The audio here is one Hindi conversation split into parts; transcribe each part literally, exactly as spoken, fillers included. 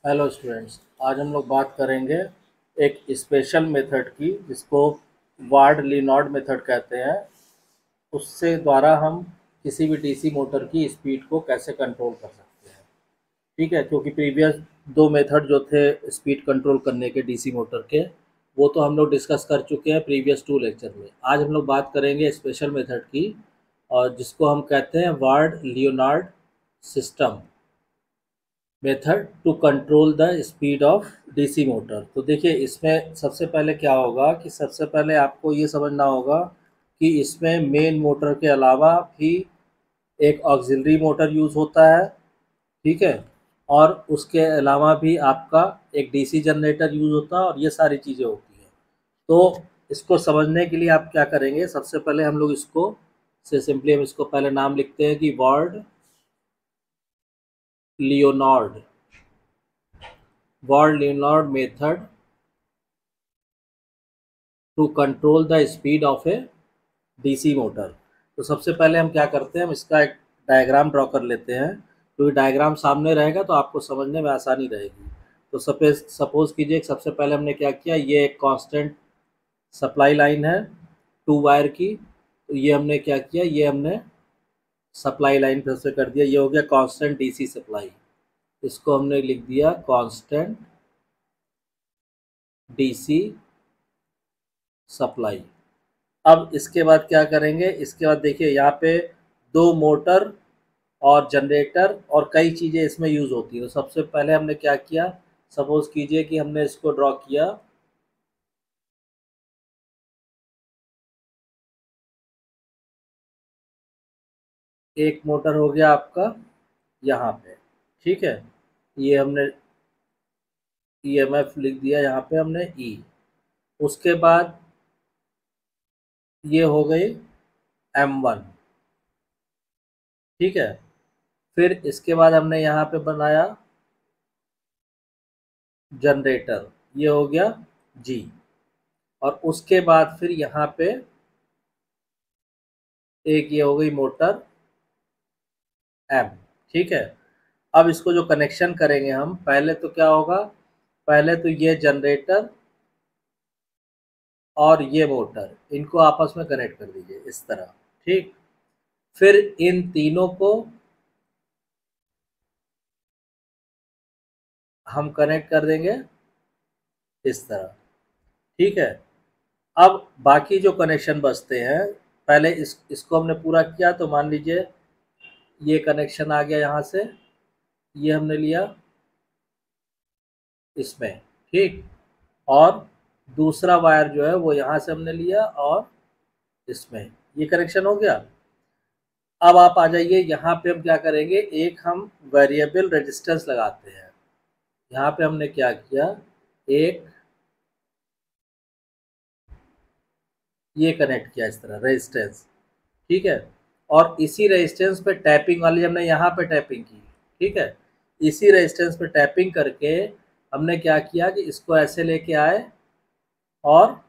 हेलो स्टूडेंट्स, आज हम लोग बात करेंगे एक स्पेशल मेथड की जिसको वार्ड लीनार्ड मेथड कहते हैं। उससे द्वारा हम किसी भी डीसी मोटर की स्पीड को कैसे कंट्रोल कर सकते हैं। ठीक है, क्योंकि प्रीवियस दो मेथड जो थे स्पीड कंट्रोल करने के डीसी मोटर के, वो तो हम लोग डिस्कस कर चुके हैं प्रीवियस टू लेक्चर में। आज हम लोग बात करेंगे स्पेशल मेथड की, और जिसको हम कहते हैं Ward Leonard system method to control the speed of DC motor. तो देखिए, इसमें सबसे पहले क्या होगा कि सबसे पहले आपको ये समझना होगा कि इसमें मेन मोटर के अलावा भी एक ऑक्सिलरी मोटर यूज़ होता है। ठीक है, और उसके अलावा भी आपका एक डीसी जनरेटर यूज़ होता है, और ये सारी चीज़ें होती हैं। तो इसको समझने के लिए आप क्या करेंगे, सबसे पहले हम लोग इसको से सिंपली हम इसको पहले नाम लिखते हैं कि Ward Leonard Ward Leonard method to control the speed of a DC motor. तो सबसे पहले हम क्या करते हैं, हम इसका एक डायग्राम ड्रॉ कर लेते हैं। क्योंकि डायग्राम सामने रहेगा तो आपको समझने में आसानी रहेगी। तो सपोज सपोज कीजिए सबसे पहले हमने क्या किया, ये एक कांस्टेंट सप्लाई लाइन है टू वायर की। तो ये हमने क्या किया, ये हमने सप्लाई लाइन फिर से कर दिया, ये हो गया कांस्टेंट डीसी सप्लाई। इसको हमने लिख दिया कांस्टेंट डीसी सप्लाई। अब इसके बाद क्या करेंगे, इसके बाद देखिए यहाँ पे दो मोटर और जनरेटर और कई चीज़ें इसमें यूज़ होती है। तो सबसे पहले हमने क्या किया, सपोज कीजिए कि हमने इसको ड्रॉ किया, एक मोटर हो गया आपका यहाँ पे। ठीक है, ये हमने ईएमएफ लिख दिया यहाँ पे हमने ई। उसके बाद ये हो गई एम वन। ठीक है, फिर इसके बाद हमने यहाँ पे बनाया जनरेटर, ये हो गया जी। और उसके बाद फिर यहाँ पे एक ये हो गई मोटर एम। ठीक है, अब इसको जो कनेक्शन करेंगे हम, पहले तो क्या होगा, पहले तो ये जनरेटर और ये मोटर, इनको आपस में कनेक्ट कर दीजिए इस तरह। ठीक, फिर इन तीनों को हम कनेक्ट कर देंगे इस तरह। ठीक है, अब बाकी जो कनेक्शन बचते हैं, पहले इस इसको हमने पूरा किया। तो मान लीजिए ये कनेक्शन आ गया यहाँ से, ये हमने लिया इसमें। ठीक, और दूसरा वायर जो है वो यहाँ से हमने लिया और इसमें, ये कनेक्शन हो गया। अब आप आ जाइए यहाँ पे, हम क्या करेंगे, एक हम वेरिएबल रेजिस्टेंस लगाते हैं। यहाँ पे हमने क्या किया, एक ये कनेक्ट किया इस तरह रेजिस्टेंस। ठीक है, और इसी रेजिस्टेंस पे टैपिंग वाली हमने यहाँ पे टैपिंग की। ठीक है, इसी रेजिस्टेंस पे टैपिंग करके हमने क्या किया कि इसको ऐसे लेके आए, और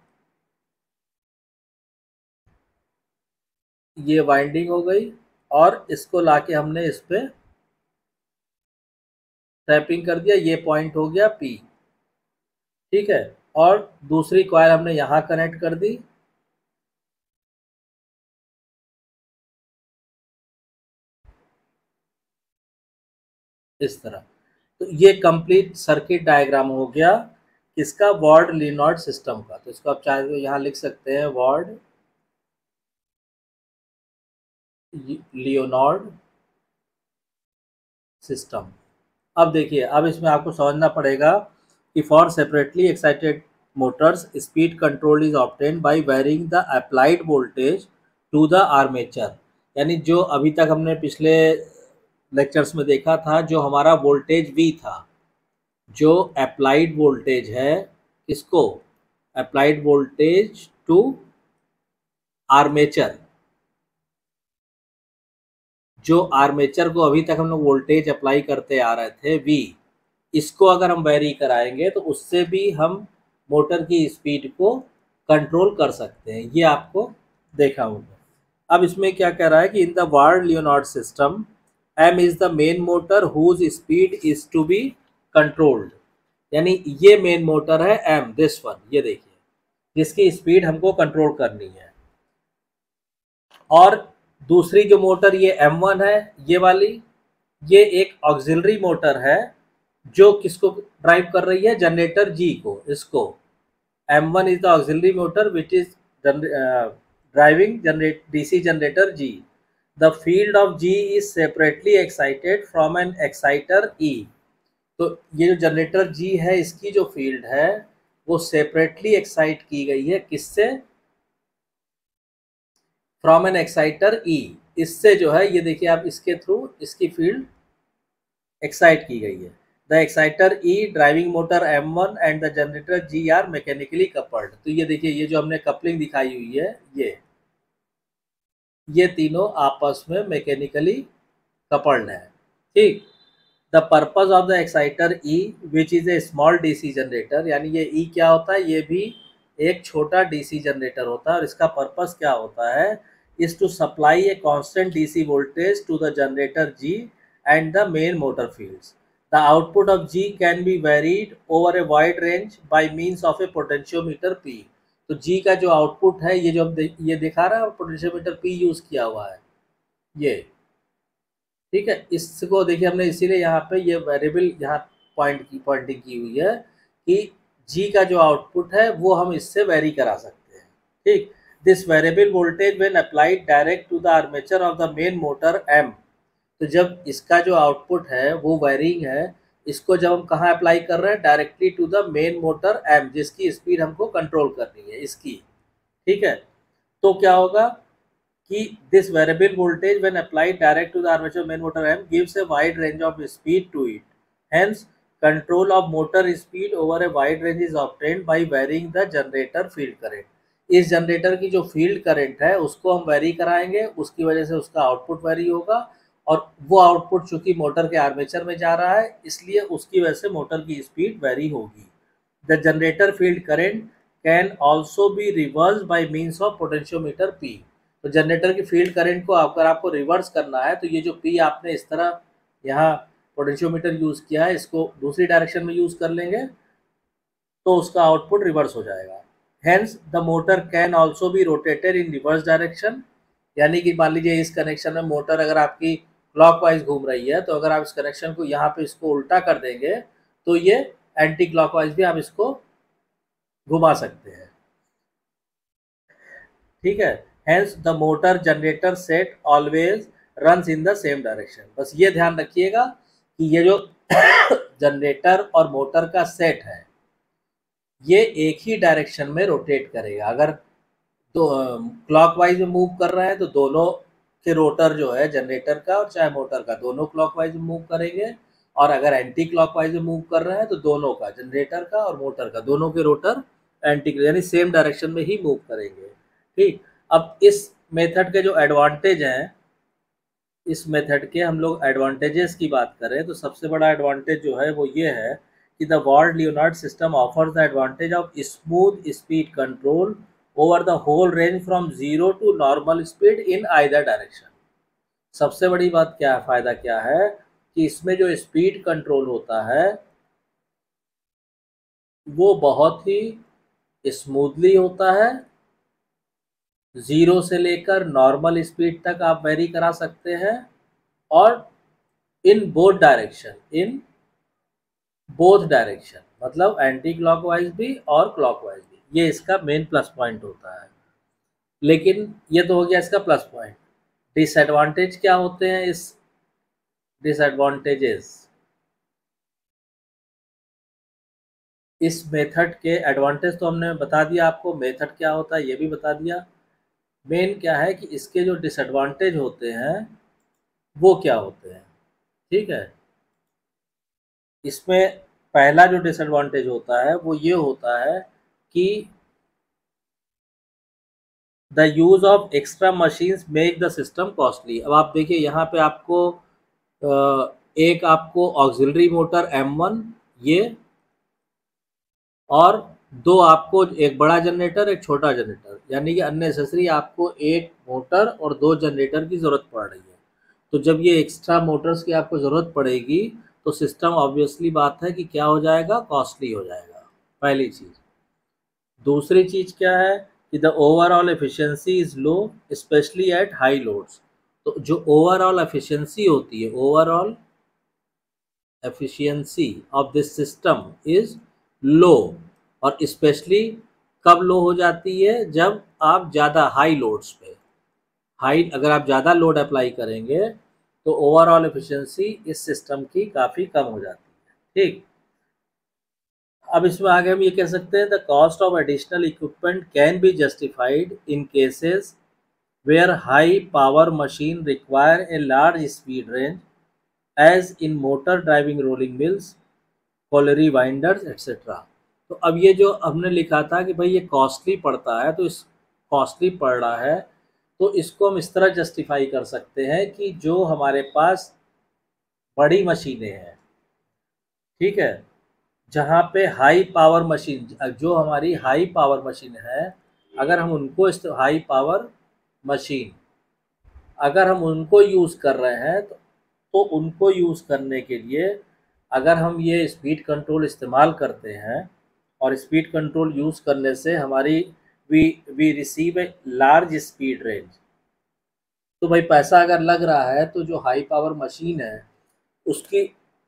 ये वाइंडिंग हो गई, और इसको लाके हमने इस पे टैपिंग कर दिया, ये पॉइंट हो गया पी। ठीक है, और दूसरी कॉइल हमने यहाँ कनेक्ट कर दी। इस तरह, तो ये कंप्लीट सर्किट डायग्राम हो गया किसका, वार्ड लियोनार्ड सिस्टम का। तो इसको आप चाहे तो यहाँ लिख सकते हैं वार्ड लियोनार्ड सिस्टम। अब देखिए, अब इसमें आपको समझना पड़ेगा कि for separately excited motors speed control is obtained by varying the applied voltage to the armature. यानी जो अभी तक हमने पिछले लेक्चर्स में देखा था, जो हमारा वोल्टेज वी था, जो अप्लाइड वोल्टेज है, इसको अप्लाइड वोल्टेज टू आर्मेचर, जो आर्मेचर को अभी तक हम लोग वोल्टेज अप्लाई करते आ रहे थे वी, इसको अगर हम वेरी कराएंगे तो उससे भी हम मोटर की स्पीड को कंट्रोल कर सकते हैं। ये आपको देखा होगा। अब इसमें क्या कह रहा है कि in the Ward Leonard system M is the main motor whose speed is to be controlled, यानी ये मेन मोटर है एम, दिस वन, ये देखिए, जिसकी स्पीड हमको कंट्रोल करनी है। और दूसरी जो मोटर ये एम वन है, ये वाली, ये एक ऑक्सिलरी मोटर है जो किसको ड्राइव कर रही है, जनरेटर जी को। इसको M one is the auxiliary motor which is driving generate DC generator G. The field of G is separately excited from an exciter E. तो ये जो जनरेटर जी है, इसकी जो फील्ड है वो सेपरेटली एक्साइट की गई है, किससे, फ्रॉम एन एक्साइटर ई। इससे जो है, ये देखिए आप, इसके थ्रू इसकी फील्ड एक्साइट की गई है। The exciter E driving motor M one and the generator G are mechanically coupled. तो ये देखिए, ये जो हमने कपलिंग दिखाई हुई है, ये ये तीनों आपस में मैकेनिकली कपल्ड है, ठीक। The purpose of the exciter E which is a small DC generator, यानी ये ई क्या होता है, ये भी एक छोटा डीसी जनरेटर होता है, और इसका पर्पस क्या होता है, is to supply a constant DC voltage to the generator G and the main motor fields. The output of G can be varied over a wide range by means of a potentiometer P. तो जी का जो आउटपुट है, ये जो ये दिखा रहा है, पोटेंशियोमीटर पी यूज किया हुआ है, ये ठीक है। इसको देखिए, हमने इसीलिए यहाँ पे ये वेरिएबल यहाँ पॉइंट की पॉइंटिंग की हुई है कि जी का जो आउटपुट है वो हम इससे वेरी करा सकते हैं, ठीक। This variable voltage when applied direct to the armature of the main motor M. तो जब इसका जो आउटपुट है वो वेरिंग है, इसको जब हम कहाँ अप्लाई कर रहे हैं, directly to the main motor M, जिसकी स्पीड हमको कंट्रोल करनी है, इसकी, ठीक है। तो क्या होगा कि this variable voltage when applied direct to the armature main motor M gives a wide range of speed to it, hence control of motor speed over a wide range is obtained by varying the generator field current. इस जनरेटर की जो फील्ड करंट है उसको हम वेरी कराएंगे, उसकी वजह से उसका आउटपुट वेरी होगा, और वो आउटपुट चूंकि मोटर के आर्मेचर में जा रहा है, इसलिए उसकी वजह से मोटर की स्पीड वेरी होगी। The generator field current can also be reverse by means of potentiometer P. तो जनरेटर की फील्ड करंट को अगर आपको रिवर्स करना है, तो ये जो पी आपने इस तरह यहाँ पोटेंशियोमीटर यूज़ किया है, इसको दूसरी डायरेक्शन में यूज़ कर लेंगे तो उसका आउटपुट रिवर्स हो जाएगा। Hence the motor can also be rotated in reverse direction, यानी कि मान लीजिए इस कनेक्शन में मोटर अगर आपकी क्लॉकवाइज घूम रही है, तो अगर आप इस कनेक्शन को यहाँ पे इसको उल्टा कर देंगे तो ये एंटी क्लॉकवाइज भी आप इसको घुमा सकते हैं, ठीक है। Hence the motor generator set always runs in the same direction. बस ये ध्यान रखिएगा कि ये जो जनरेटर और मोटर का सेट है, ये एक ही डायरेक्शन में रोटेट करेगा। अगर तो क्लॉकवाइज में मूव कर रहे हैं तो दोनों के रोटर जो है, जनरेटर का और चाहे मोटर का, दोनों क्लॉकवाइज में मूव करेंगे, और अगर एंटी क्लॉकवाइज में मूव कर रहे हैं तो दोनों का, जनरेटर का और मोटर का, दोनों के रोटर एंटी, यानी सेम डायरेक्शन में ही मूव करेंगे, ठीक। अब इस मेथड के जो एडवांटेज हैं, इस मेथड के हम लोग एडवांटेजेस की बात करें तो सबसे बड़ा एडवांटेज जो है वो ये है कि the Ward Leonard system offers the advantage of smooth speed control over the whole range from zero to normal speed in either direction. सबसे बड़ी बात क्या है, फायदा क्या है कि इसमें जो स्पीड कंट्रोल होता है वो बहुत ही स्मूथली होता है, ज़ीरो से लेकर नॉर्मल स्पीड तक आप वेरी करा सकते हैं, और in both direction, in both direction, मतलब एंटी क्लॉकवाइज भी और क्लॉकवाइज भी, ये इसका मेन प्लस पॉइंट होता है। लेकिन ये तो हो गया इसका प्लस पॉइंट। डिसएडवांटेज क्या होते हैं इस डिसएडवांटेजेस, इस मेथड के एडवांटेज तो हमने बता दिया आपको, मेथड क्या होता है ये भी बता दिया। मेन क्या है कि इसके जो डिसएडवांटेज होते हैं वो क्या होते हैं, ठीक है। इसमें पहला जो डिसएडवांटेज होता है वो ये होता है कि the use of extra machines make the system costly. अब आप देखिए यहाँ पे आपको एक आपको ऑक्सिलरी मोटर एम वन ये, और दो आपको, एक बड़ा जनरेटर एक छोटा जनरेटर, यानी कि अननेसेसरी आपको एक मोटर और दो जनरेटर की ज़रूरत पड़ रही है। तो जब ये एक्स्ट्रा मोटर्स की आपको ज़रूरत पड़ेगी तो सिस्टम ऑब्वियसली बात है कि क्या हो जाएगा, कॉस्टली हो जाएगा, पहली चीज़। दूसरी चीज़ क्या है कि the overall efficiency is low specially at high loads. तो जो ओवरऑल एफिशिएंसी होती है, overall efficiency of this system is low, और स्पेशली कब लो हो जाती है, जब आप ज़्यादा हाई लोड्स पे, हाई अगर आप ज़्यादा लोड अप्लाई करेंगे तो ओवरऑल एफिशिएंसी इस सिस्टम की काफ़ी कम हो जाती है। ठीक, अब इसमें आगे हम ये कह सकते हैं the cost of additional equipment can be justified in cases where high power machine require a large speed range as in motor driving rolling mills, colliery winders etcetera. तो अब ये जो हमने लिखा था कि भाई ये कॉस्टली पड़ता है, तो इस कॉस्टली पड़ रहा है तो इसको हम इस तरह जस्टिफाई कर सकते हैं कि जो हमारे पास बड़ी मशीनें हैं, ठीक है, जहाँ पे हाई पावर मशीन, जो हमारी हाई पावर मशीन है, अगर हम उनको इस हाई पावर मशीन अगर हम उनको यूज़ कर रहे हैं तो, तो उनको यूज़ करने के लिए अगर हम ये स्पीड कंट्रोल इस्तेमाल करते हैं, और स्पीड कंट्रोल यूज़ करने से हमारी we we receive a large speed range, तो भाई पैसा अगर लग रहा है तो जो हाई पावर मशीन है उसकी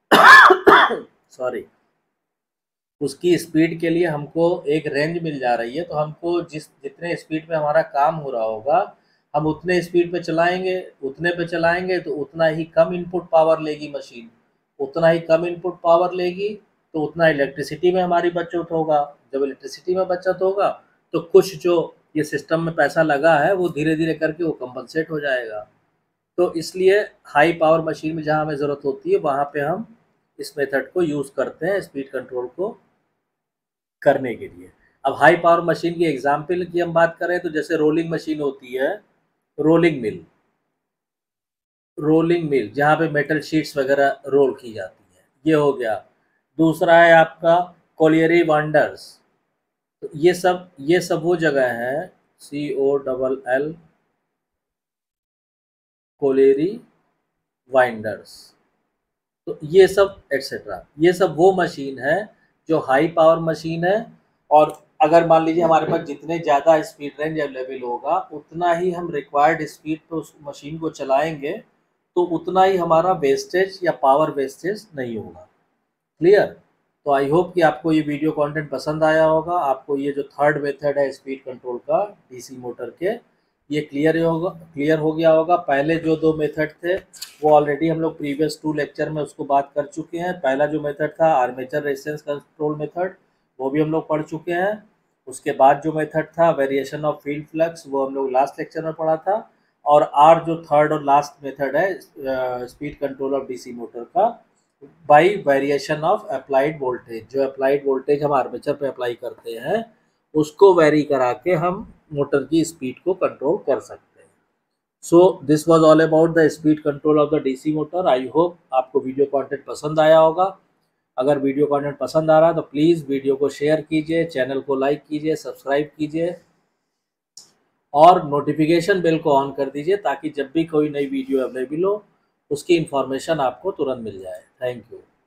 सॉरी उसकी स्पीड के लिए हमको एक रेंज मिल जा रही है, तो हमको जिस जितने स्पीड पे हमारा काम हो रहा होगा हम उतने स्पीड पे चलाएंगे, उतने पे चलाएंगे तो उतना ही कम इनपुट पावर लेगी मशीन, उतना ही कम इनपुट पावर लेगी तो उतना इलेक्ट्रिसिटी में हमारी बचत होगा। जब इलेक्ट्रिसिटी में बचत होगा तो कुछ जो ये सिस्टम में पैसा लगा है वो धीरे धीरे करके वो कंपनसेट हो जाएगा। तो इसलिए हाई पावर मशीन में जहाँ हमें ज़रूरत होती है वहाँ पे हम इस मेथड को यूज़ करते हैं स्पीड कंट्रोल को करने के लिए। अब हाई पावर मशीन की एग्जाम्पल की हम बात करें तो जैसे रोलिंग मशीन होती है, रोलिंग मिल, रोलिंग मिल जहाँ पे मेटल शीट्स वगैरह रोल की जाती है, ये हो गया। दूसरा है आपका कोलियरी वाइंडर्स, तो ये सब ये सब वो जगह है, C O double L colliery winders, तो ये सब एक्सेट्रा, ये सब वो मशीन है जो हाई पावर मशीन है, और अगर मान लीजिए हमारे पास जितने ज़्यादा स्पीड रेंज अवेलेबल होगा उतना ही हम रिक्वायर्ड स्पीड पे उस मशीन को चलाएंगे, तो उतना ही हमारा वेस्टेज या पावर वेस्टेज नहीं होगा। क्लियर? तो आई होप कि आपको ये वीडियो कंटेंट पसंद आया होगा, आपको ये जो थर्ड मेथड है स्पीड कंट्रोल का डीसी मोटर के, ये क्लियर होगा क्लियर हो गया होगा। पहले जो दो मेथड थे वो ऑलरेडी हम लोग प्रीवियस टू लेक्चर में उसको बात कर चुके हैं। पहला जो मेथड था आर्मेचर रेजिस्टेंस कंट्रोल मेथड, वो भी हम लोग पढ़ चुके हैं। उसके बाद जो मेथड था वेरिएशन ऑफ फील्ड फ्लक्स, वो हम लोग लास्ट लेक्चर में पढ़ा था। और आर जो थर्ड और लास्ट मेथड है speed control of DC motor का, by variation of applied voltage, जो अप्लाइड वोल्टेज हम आर्मेचर पे अप्लाई करते हैं उसको वेरी करा के हम मोटर की स्पीड को कंट्रोल कर सकते हैं। So this was all about the speed control of the DC motor. I hope आपको वीडियो कंटेंट पसंद आया होगा। अगर वीडियो कंटेंट पसंद आ रहा है तो प्लीज़ वीडियो को शेयर कीजिए, चैनल को लाइक कीजिए, सब्सक्राइब कीजिए और नोटिफिकेशन बेल को ऑन कर दीजिए ताकि जब भी कोई नई वीडियो अवेलेबल हो उसकी इन्फॉर्मेशन आपको तुरंत मिल जाए। Thank you.